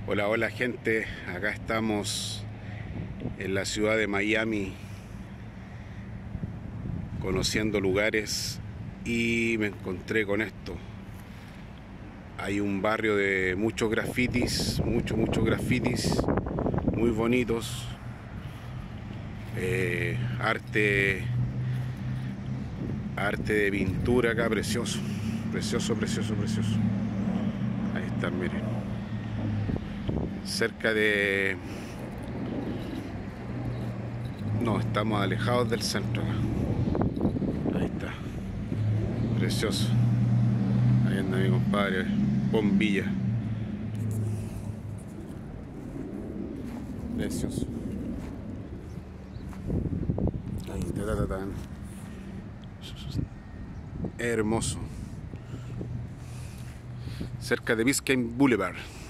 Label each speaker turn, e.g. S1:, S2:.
S1: Hola, hola gente, acá estamos en la ciudad de Miami conociendo lugares y me encontré con esto. Hay un barrio de muchos grafitis, muchos grafitis muy bonitos, arte de pintura acá, precioso. Ahí están, miren, cerca de... No, estamos alejados del centro acá. Ahí está, precioso. Ahí anda mi compadre, Bombilla. Precioso. Ahí, hermoso. Cerca de Biscayne Boulevard.